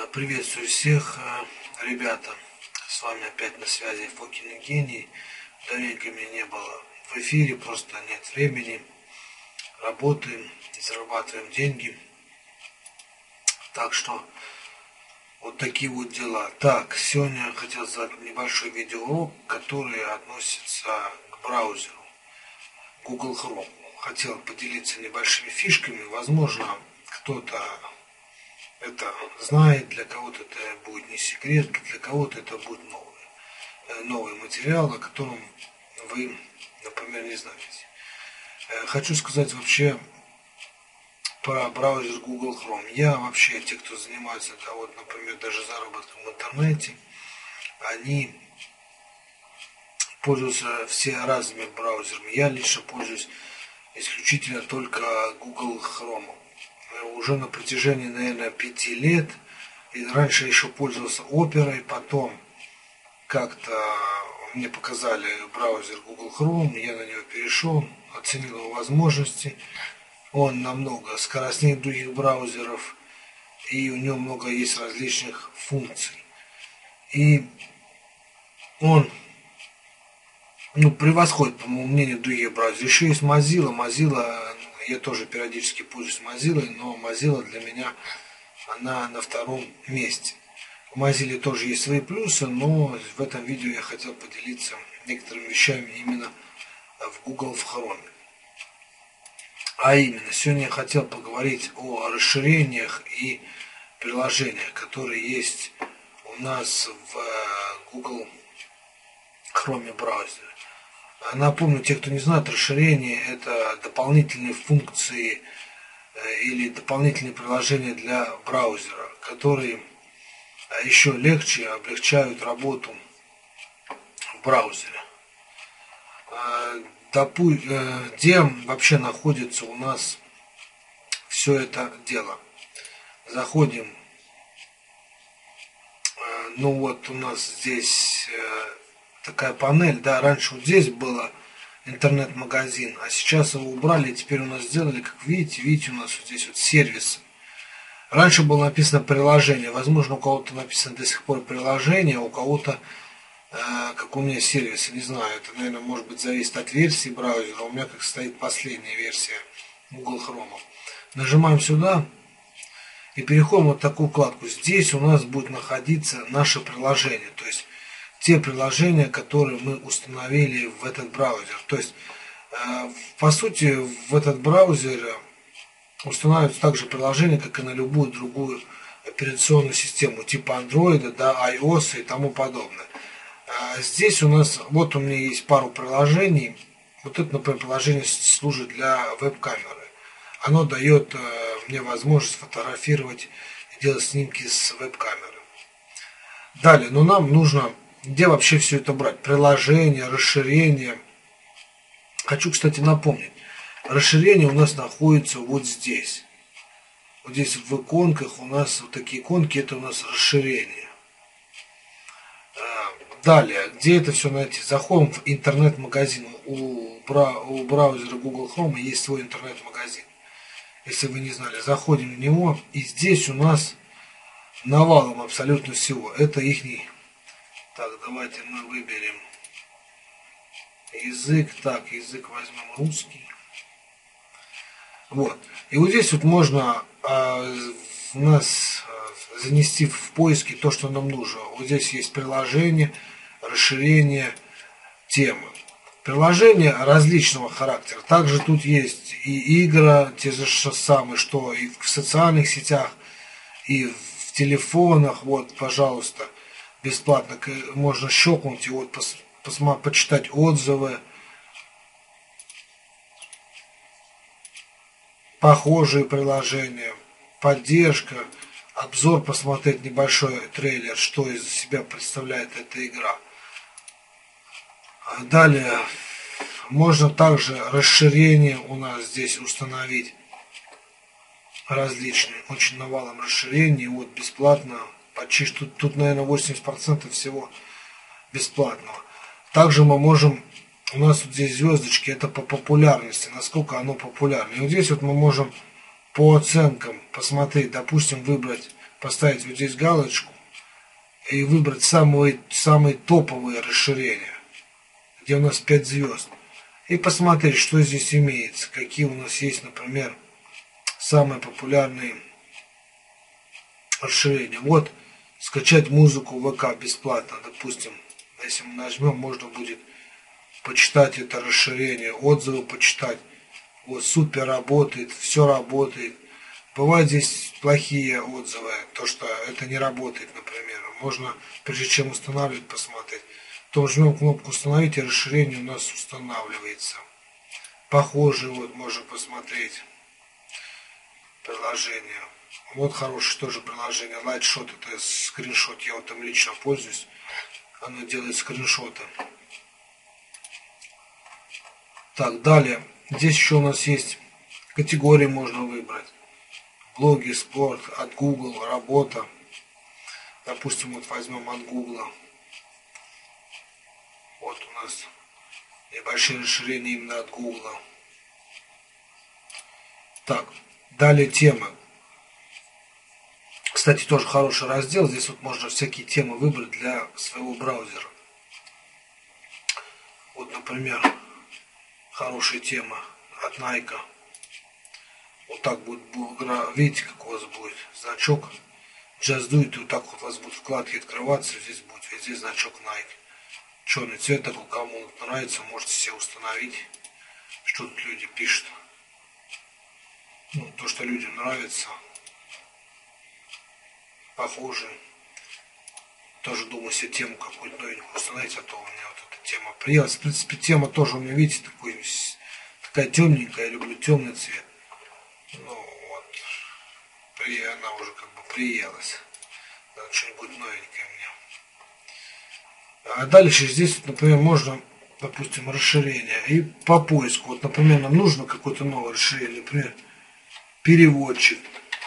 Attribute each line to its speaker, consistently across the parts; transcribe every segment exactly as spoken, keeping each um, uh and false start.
Speaker 1: Приветствую всех, ребята, с вами опять на связи Фокин и Гений. Давненько меня не было в эфире, просто нет времени. Работаем, зарабатываем деньги. Так что вот такие вот дела. Так, сегодня я хотел сделать небольшой видеоурок, который относится к браузеру Google Chrome. Хотел поделиться небольшими фишками. Возможно, кто-то это знает, для кого-то это будет не секрет, для кого-то это будет новый, новый материал, о котором вы, например, не знаете. Хочу сказать вообще про браузер Google Chrome. Я вообще, те, кто занимается, да, вот, например, даже заработком в интернете, они пользуются все разными браузерами. Я лично пользуюсь исключительно только Google Chrome. Уже на протяжении, наверное, пяти лет. И раньше еще пользовался Оперой, потом как-то мне показали браузер Google Chrome, я на него перешел, оценил его возможности. Он намного скоростнее других браузеров, и у него много есть различных функций. И он ну, превосходит, по моему мнению, других браузеров. Еще есть Mozilla. Mozilla, я тоже периодически пользуюсь Mozilla, но Mozilla для меня, она на втором месте. В Mozilla тоже есть свои плюсы, но в этом видео я хотел поделиться некоторыми вещами именно в Google в Chrome. А именно, сегодня я хотел поговорить о расширениях и приложениях, которые есть у нас в Google Chrome браузере. Напомню, те, кто не знает, расширение – это дополнительные функции или дополнительные приложения для браузера, которые еще легче облегчают работу в браузере. Где вообще находится у нас все это дело? Заходим. Ну вот у нас здесь такая панель, да, раньше вот здесь было интернет-магазин, а сейчас его убрали, и теперь у нас сделали, как видите, видите, у нас вот здесь вот сервис. Раньше было написано приложение, возможно, у кого-то написано до сих пор приложение, а у кого-то, э, как у меня, сервис, не знаю, это, наверное, может быть, зависит от версии браузера, у меня как стоит последняя версия Google Chrome. Нажимаем сюда и переходим вот в такую вкладку. Здесь у нас будет находиться наше приложение, то есть те приложения, которые мы установили в этот браузер. То есть, э, по сути, в этот браузер устанавливаются также приложения, как и на любую другую операционную систему, типа Android, да, iOS и тому подобное. Э, здесь у нас, вот у меня есть пару приложений. Вот это, например, приложение служит для веб-камеры. Оно дает э, мне возможность фотографировать и делать снимки с веб-камеры. Далее, но нам нужно... Где вообще все это брать? Приложение, расширение. Хочу, кстати, напомнить. Расширение у нас находится вот здесь. Вот здесь в иконках у нас вот такие иконки. Это у нас расширение. Далее, где это все найти? Заходим в интернет-магазин. У, бра... у браузера Google Chrome есть свой интернет-магазин. Если вы не знали, заходим в него. И здесь у нас навалом абсолютно всего. Это ихний... Так, давайте мы выберем язык. Так, язык возьмем русский. Вот. И вот здесь вот можно а, у нас а, занести в поиски то, что нам нужно. Вот здесь есть приложение, расширение, темы. Приложения различного характера. Также тут есть и игры, те же самые, что и в социальных сетях, и в телефонах. Вот, пожалуйста. Бесплатно можно щелкнуть и вот пос, посмотреть, почитать отзывы, похожие приложения, поддержка, обзор, посмотреть небольшой трейлер, что из себя представляет эта игра. Далее можно также расширение у нас здесь установить различные, очень навалом расширений, вот бесплатно. Почти тут, тут, наверное, восемьдесят процентов всего бесплатного. Также мы можем, у нас вот здесь звездочки, это по популярности, насколько оно популярно. И вот здесь вот мы можем по оценкам посмотреть, допустим, выбрать поставить вот здесь галочку и выбрать самые, самые топовые расширения, где у нас пять звезд. И посмотреть, что здесь имеется, какие у нас есть, например, самые популярные расширения. Вот, скачать музыку в ВК бесплатно, допустим. Если мы нажмем, можно будет почитать это расширение, отзывы почитать. Вот, супер работает, все работает. Бывают здесь плохие отзывы, то что это не работает, например. Можно, прежде чем устанавливать, посмотреть. То жмем кнопку установить, и расширение у нас устанавливается. Похожие вот можно посмотреть приложение. Вот хорошее тоже приложение. Lightshot, это скриншот, я вот там лично пользуюсь. Оно делает скриншоты. Так, далее. Здесь еще у нас есть категории, можно выбрать. Блоги, спорт, от Google, работа. Допустим, вот возьмем от Google. Вот у нас небольшие расширения именно от Google. Так, далее темы. Кстати, тоже хороший раздел. Здесь вот можно всякие темы выбрать для своего браузера. Вот, например, хорошая тема от Nike. Вот так будет, видите, как у вас будет значок. Just do it, и вот так вот у вас будут вкладки открываться. Здесь будет везде значок Nike. Черный цвет такой, кому нравится, можете себе установить. Что тут люди пишут. Ну, то, что людям нравится. Похоже. Тоже думаю себе тему какую-то новенькую установить, а то у меня вот эта тема приелась. В принципе, тема тоже у меня, видите, такой, такая темненькая, я люблю темный цвет. Ну вот, при, она уже как бы приелась. Надо что-нибудь новенькое мне. А дальше здесь, вот, например, можно, допустим, расширение. И по поиску, вот, например, нам нужно какое-то новое расширение, например, переводчик.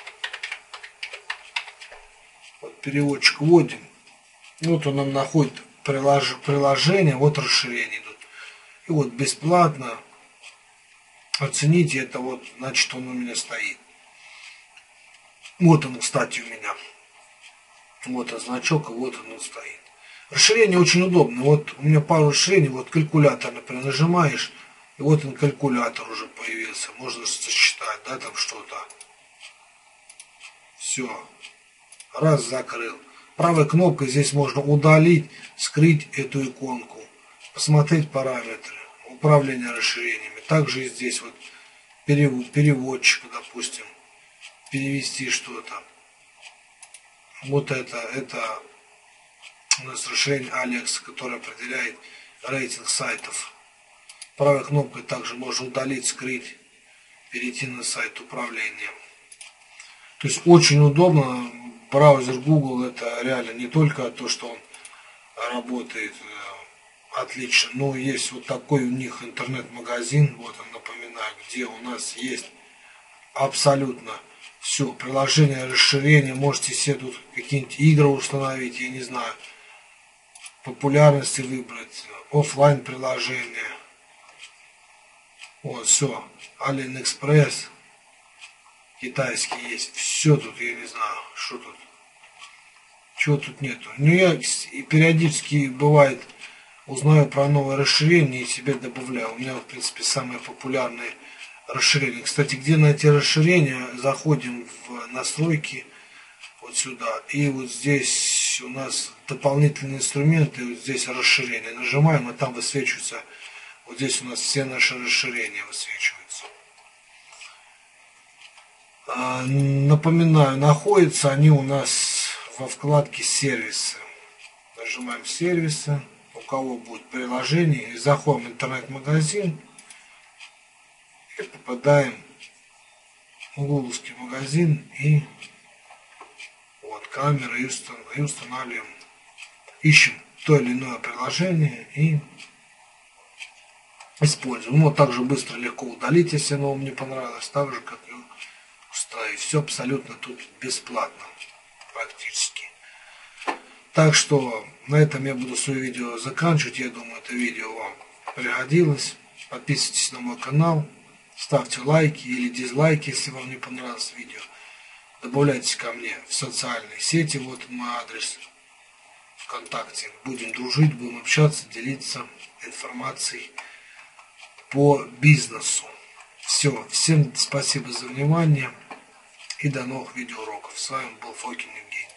Speaker 1: Вот переводчик вводим. Вот он нам находит прилож... приложение, вот расширение идут. И вот бесплатно. Оцените это, вот, значит, он у меня стоит. Вот он, кстати, у меня. Вот он значок, и вот он стоит. Расширение очень удобно. Вот у меня пару расширений, вот калькулятор, например, нажимаешь, и вот он калькулятор уже появился. Можно сосчитать, да, там что-то. Все. Раз, закрыл. Правой кнопкой здесь можно удалить, скрыть эту иконку. Посмотреть параметры управления расширениями. Также и здесь вот переводчик, допустим, перевести что-то. Вот это, это у нас расширение Алекс, которое определяет рейтинг сайтов. Правой кнопкой также можно удалить, скрыть, перейти на сайт управления. То есть очень удобно. Браузер Google это реально не только то, что он работает отлично, но есть вот такой у них интернет-магазин, вот он, напоминаю, где у нас есть абсолютно все, приложение, расширение, можете себе тут какие-нибудь игры установить, я не знаю, популярности выбрать, офлайн приложение, вот, все, AliExpress, китайский есть, все тут, я не знаю, что тут, чего тут нету. Но я и периодически бывает узнаю про новое расширение и себе добавляю. У меня, в принципе, самые популярные расширения. Кстати, где найти расширение, заходим в настройки, вот сюда, и вот здесь у нас дополнительные инструменты, вот здесь расширение. Нажимаем, и там высвечиваются, вот здесь у нас все наши расширения высвечиваются. Напоминаю, находятся они у нас во вкладке сервисы. Нажимаем сервисы, у кого будет приложение, и заходим в интернет-магазин и попадаем в гугловский магазин и вот камеры и устанавливаем, ищем то или иное приложение и используем. Вот также быстро, легко удалить, если оно вам не понравилось, так же как и установить. Все абсолютно тут бесплатно практически. Так что на этом я буду свое видео заканчивать. Я думаю, это видео вам пригодилось. Подписывайтесь на мой канал, ставьте лайки или дизлайки, если вам не понравилось видео. Добавляйтесь ко мне в социальные сети, вот мой адрес ВКонтакте. Будем дружить, будем общаться, делиться информацией по бизнесу. Все, всем спасибо за внимание и до новых видеоуроков. С вами был Фокин Евгений.